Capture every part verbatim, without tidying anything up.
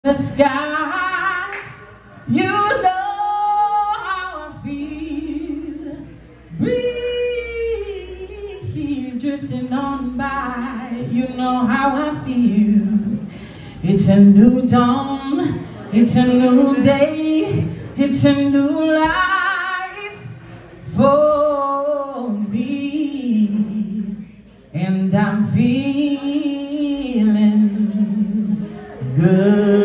The sky, you know how I feel. Breeze drifting on by, you know how I feel. It's a new dawn, it's a new day, it's a new life for me, and I'm feeling good.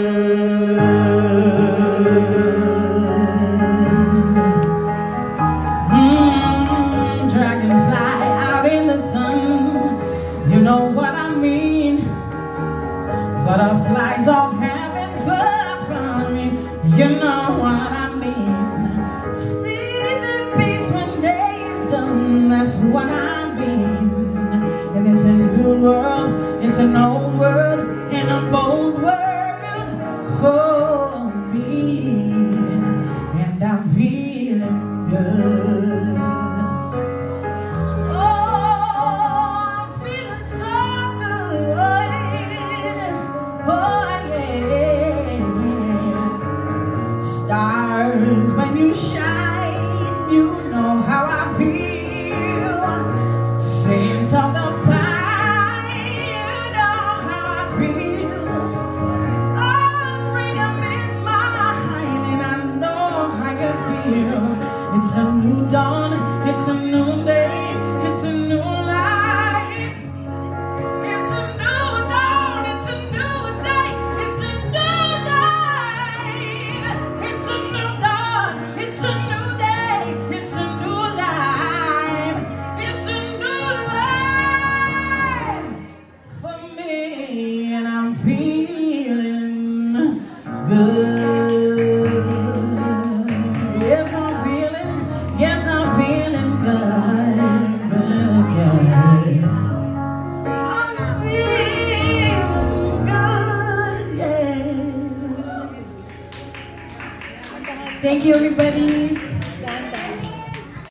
Mm, dragonfly out in the sun, you know what I mean. Butterflies all having fun on me, you know what I mean. Sleep in peace when day is done, that's what I mean. And it's a new world, it's an old world, and a bold world for me, and I'm feeling good. Oh, I'm feeling so good. Oh yeah. Stars, when you shine, you know how I feel. Scent of the it's a new dawn, it's a new day, it's a new life. It's a new dawn, it's a new day, it's a new life. It's a new dawn, it's a new day, it's a new life. It's a new life for me, and I'm feeling good. Yes, I'm feeling, yes, I'm feeling good, good, good. I'm feeling good, yeah. Thank you, everybody.